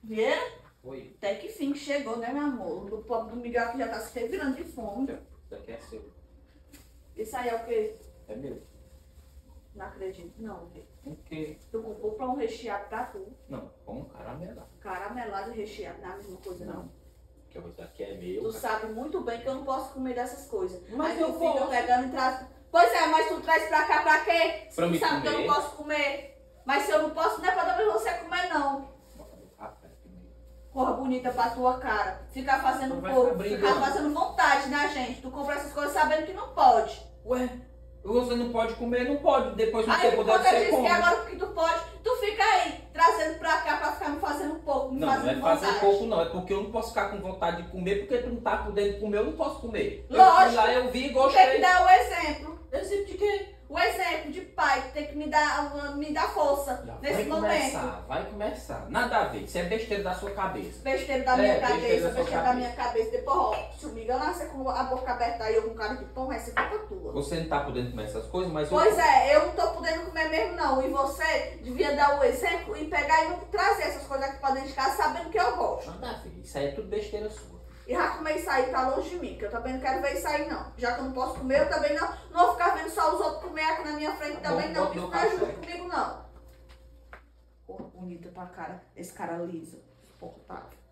Vieram? Oi. Até que fim que chegou, né, meu amor? O pobre do Miguel que já tá se revirando de fome. Isso aqui é seu. Isso aí é o quê? É meu. Não acredito, não, velho. O quê? Tu comprou pra um recheado pra tu. Não, com caramelado. Caramelado e recheado não é a mesma coisa, não. Que isso aqui é meu. Tu sabe muito bem que eu não posso comer dessas coisas. Mas Aí eu tu fica posso. pegando e traz. Pois é, mas tu traz pra cá pra quê? Se Pra tu me sabe que eu comer? não posso comer. Mas se eu não posso, não é pra dar pra você comer, não. Café primeiro. Porra bonita pra tua cara. Ficar fazendo Não vai pouco, ficar ficar brigando. fazendo vontade, né, gente? Tu compra essas coisas sabendo que não pode. Ué, você não pode comer, não pode. Depois Aí você quando puder, eu você disse come. que agora que tu pode, tu fica aí, trazendo pra cá pra ficar me fazendo pouco, me Não, não fazendo é fazer vontade. pouco não, é porque eu não posso ficar com vontade de comer, porque tu não tá podendo comer, eu não posso comer. Eu Lógico. fui lá, eu vi e Tu tem que gostei. dar o exemplo. Exemplo de quê? O exemplo de pai que tem que me dar força Já nesse vai momento. começar, vai começar. Nada a ver, isso é besteira da sua cabeça. Besteira da minha besteira cabeça, da sua besteira da minha cabeça. Depois, ó, se o Miguel nascer com a boca aberta aí, eu com cara de pão, vai ser culpa tua. Você não tá podendo comer essas coisas, mas Pois é, eu não tô podendo comer mesmo não. E você devia dar o exemplo e pegar e não trazer essas coisas aqui pra dentro de casa sabendo que eu gosto. Nada a ver, isso aí é tudo besteira sua. E já comer isso aí tá longe de mim, que eu também não quero ver isso aí não. Já que eu não posso comer, eu também não vou ficar vendo só os outros comer aqui na minha frente Tá também bom, não, bota que isso meu não ajuda café. comigo não. Porra bonita tua cara, esse cara liso, suportável.